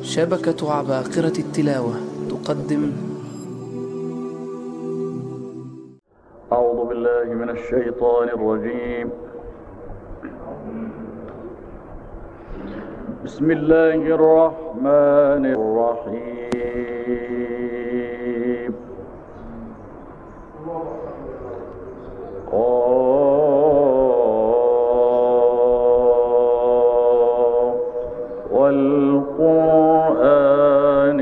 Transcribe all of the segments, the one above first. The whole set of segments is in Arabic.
شبكة عباقرة التلاوة تقدم. أعوذ بالله من الشيطان الرجيم. بسم الله الرحمن الرحيم. والقرآن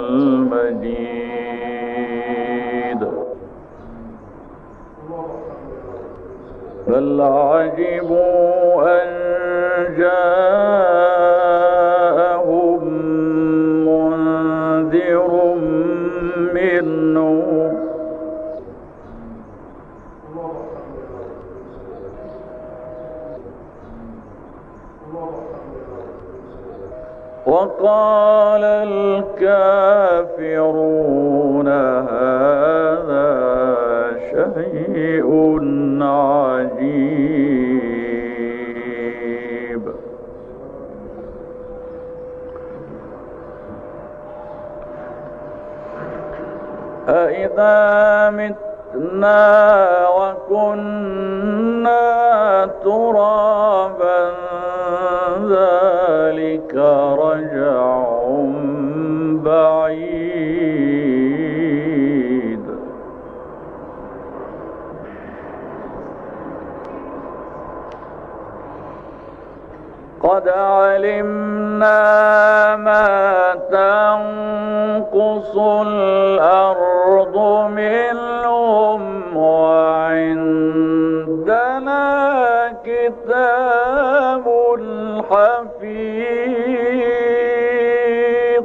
المجيد. بل عجبوا أن جاءهم منذر منهم وقال الكافرون هذا شيء عجيب. أإذا متنا وكنا ترابا ذلك رجع بعيد. قد علمنا ما تنقص الأرض منهم وعندنا كتاب حفيظ.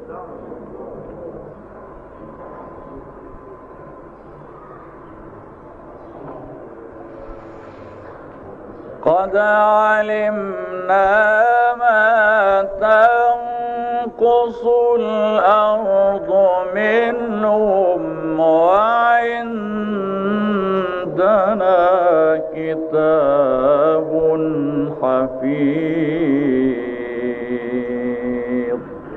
قد علمنا ما تنقص الأرض منهم وعندنا كتاب حفيظ.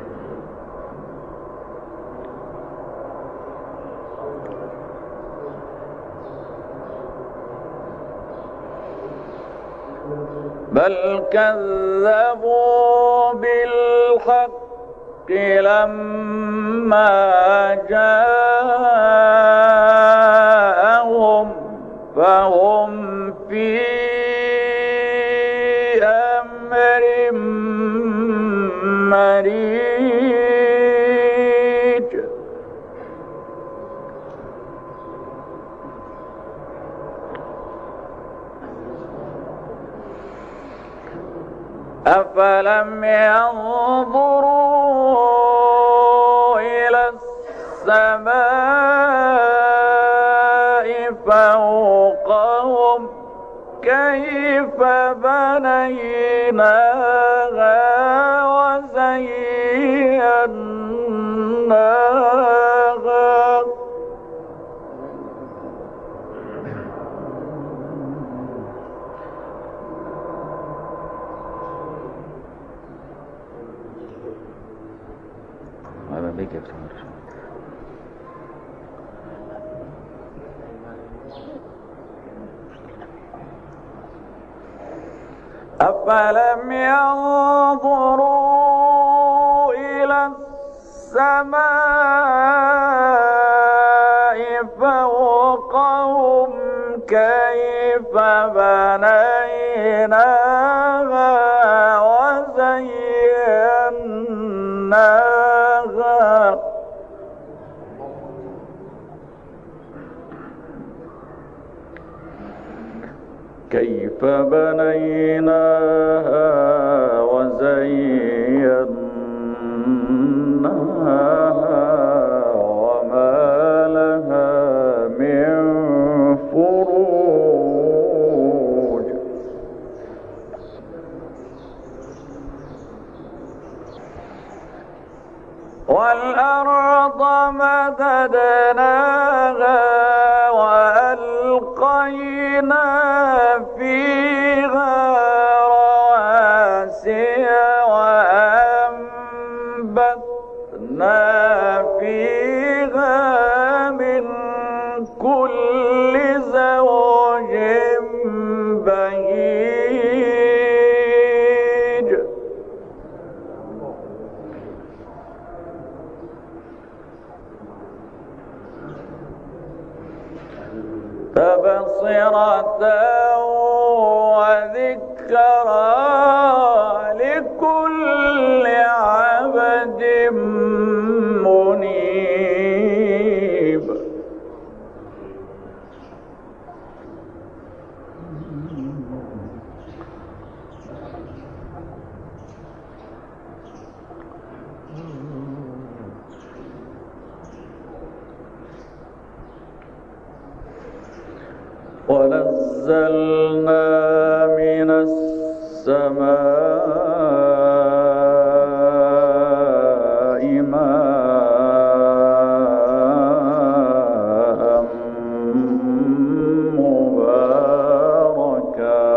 بل كذبوا بالحق لما جاءهم فهم في أمر مريج. أفلم ينظروا إلى السماء فوقهم كيف بنيناها وزيناها أفلم ينظروا إلى السماء فوقهم كيف بنيناها وزيناها كيف بنيناها وزيناها وما لها من فروج. والأرض مددناها وألقينا فيها رواسي وأنبتنا تبصرة وذكرى لكل عبد منيب. ونزلنا من السماء ماء مباركا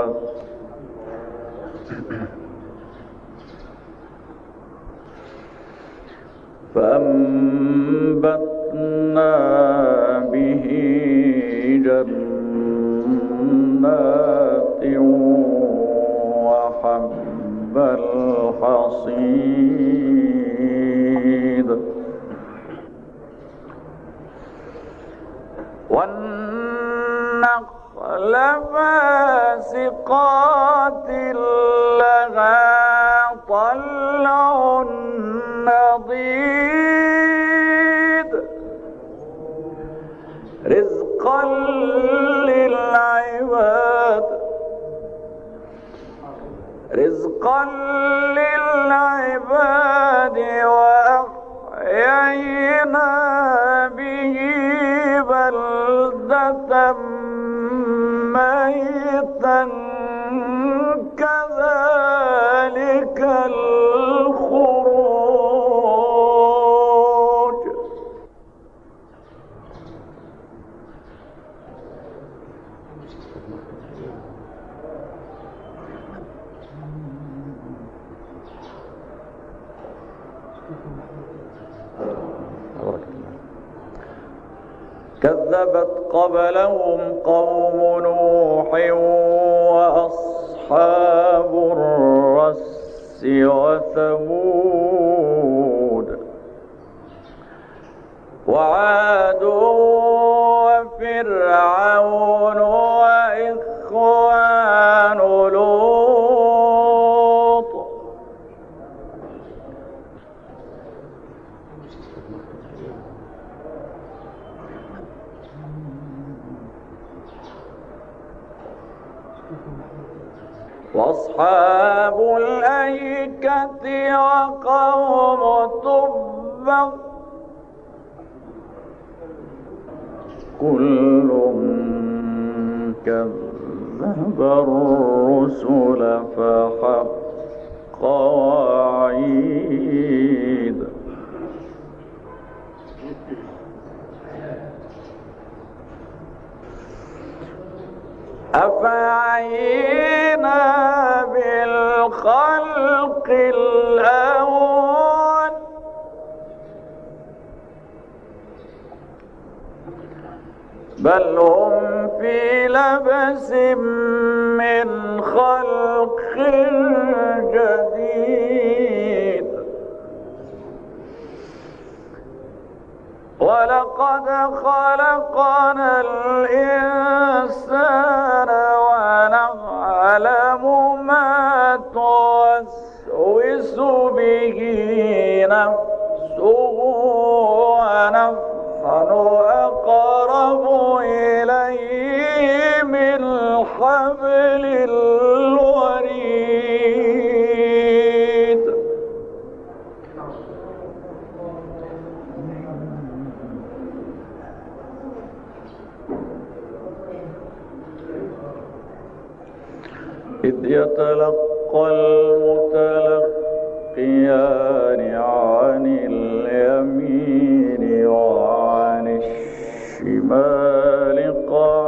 فأنبتنا به جنات وحب الحصيد والنخل باسقات لها طلع نضيد رزقا للعباد وأحيينا به بلدة ميتا كذلك الخروج. كذبت قبلهم قوم نوح وأصحاب الرس وثمود وعاد وفرعون وإخوان لوط وأصحاب الأيكة وقوم تبع كل كذب الرسل فحق وعيد. أفعينا بالخلق الأول بل هم في لبس من خلق جديد. ولقد خلقنا الإنسان ونعلم ما توسوس به نفسه ونحن أقرب إليه من حبل الوريد. إذ يتلقى المتلقيان عن اليمين وعن الشمال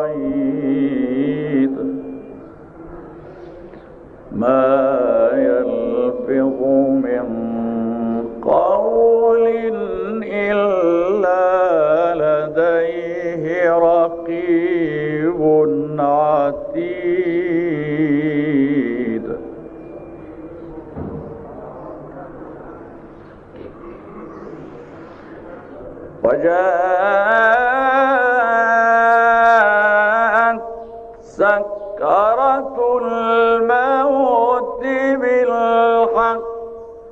قعيد ما يلفظ من قول إلا لديه رقيب عتيد. وجاءت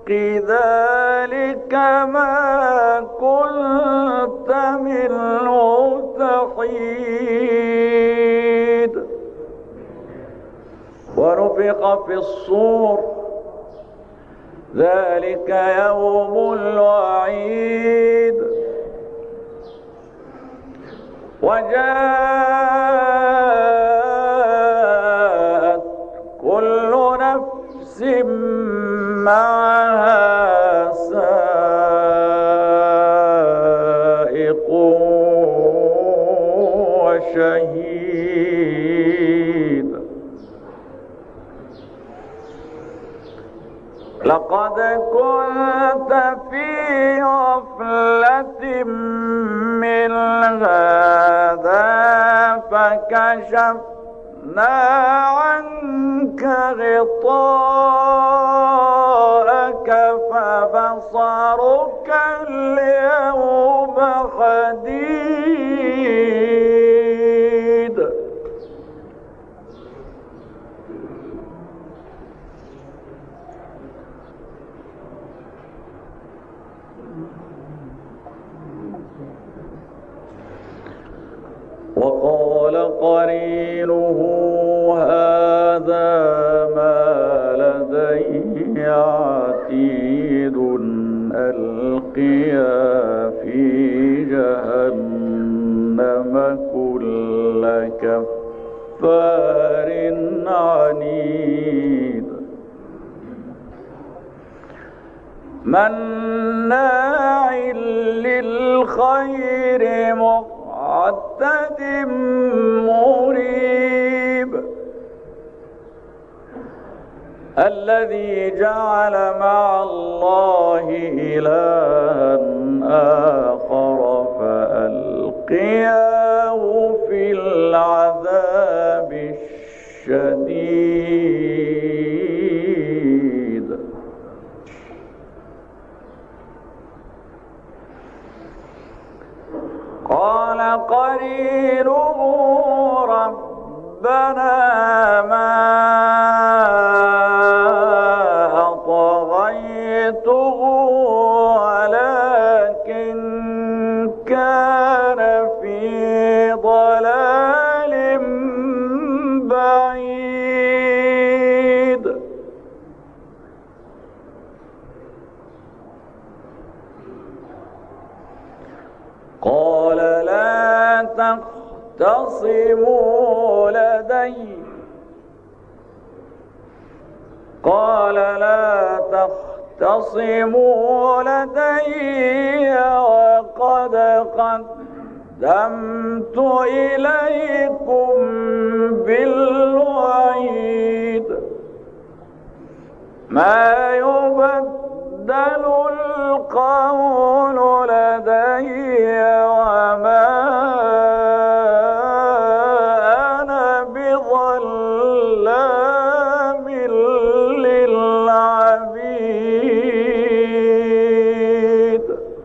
ذلك ما كنت منه تحيد ونفخ في الصور ذلك يوم الوعيد وجاءت كل نفس معها سائق وشهيد لقد كنت في غفلة من هذا فكشفنا عنك غطاءك فبصرك اليوم حديد وقال قرينه هذا ما لدي عتيد ألقيا في جهنم كل كفار عنيد مناع للخير معتد مريب الذي جعل مع الله إلها آخر فألقياه في العذاب الشديد قال قرينه ربنا ما أطغيته ولكن كان في ضلال بعيد قال لا تختصموا لدي وقد قدمت إليكم بالوعيد ما يبدل القول لدي وما أنا بظلام للعبيد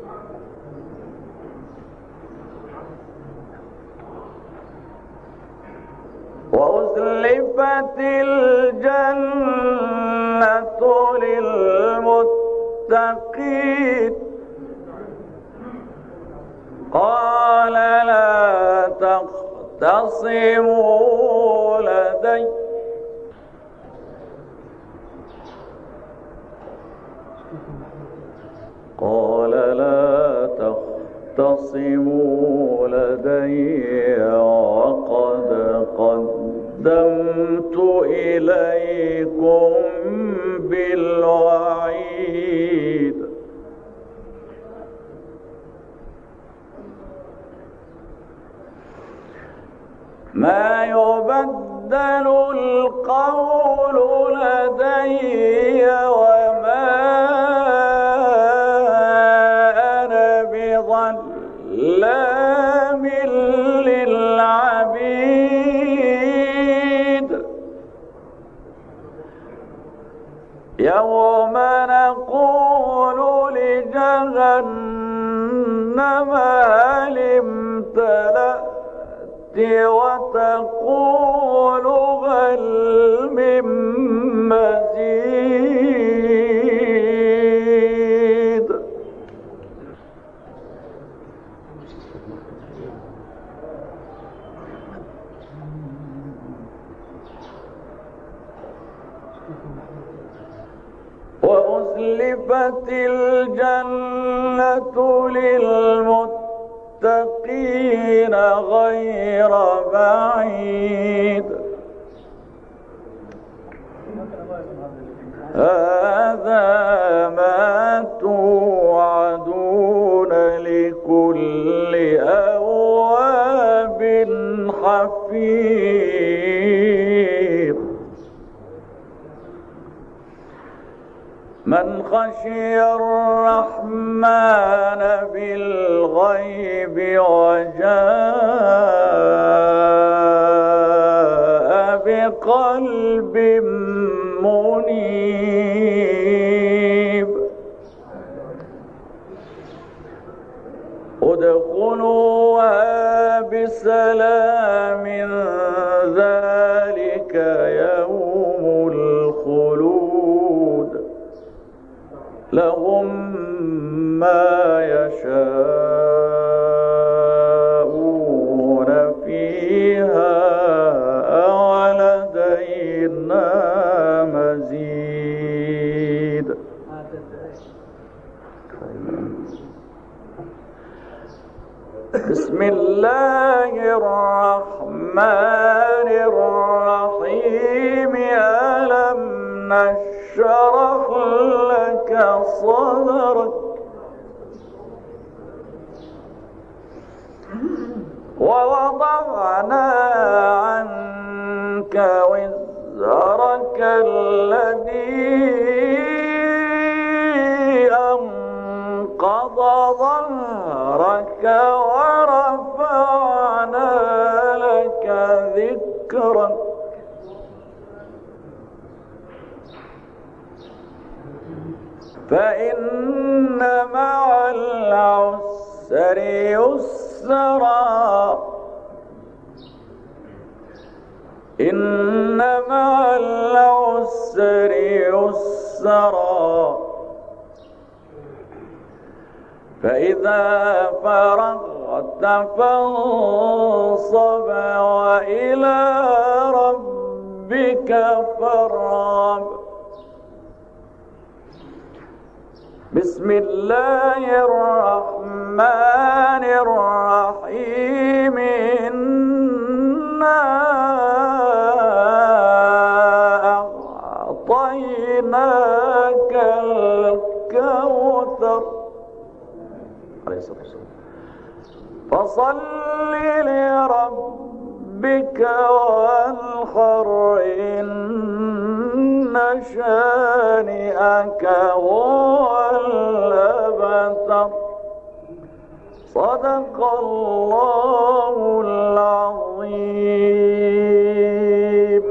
وأزلفت الجنة للمتقين قال لا تختصموا لدي وقد قدمت إليكم بالوعيد ما يبدل القول لدي وما أنا بظلام للعبيد يوم نقول لجهنم هل امتلأت وتقول هل من مزيد وأزلفت الجنة للمتقين غير بعيد هذا ما توعدون لكل أواب حفيظ من خشي الرحمن بالغيب وجاء بقلب منيب ادخلوها بسلام ذلك يوم الخلود لهم ما يشاءون فيها ولدينا مزيد. بسم الله الرحمن الرحيم ألم نشرح لك صدرك ووضعنا عنك وزرك الذي أنقض ظهرك ورفعنا لك ذكرك فإن مع العسر يسرا إن مع العسر يسرا فإذا فرغت فانصب وإلى ربك فارغب. بسم الله الرحمن الرحيم إنا أعطيناك الكوثر فصل لربك وانحر إن شانئك هو الأبتر. صدق الله العظيم.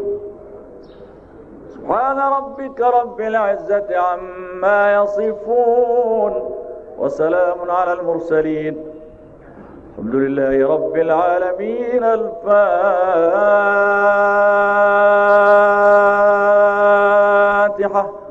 سبحان ربك رب العزة عما يصفون وسلام على المرسلين الحمد لله رب العالمين. الفاتحة.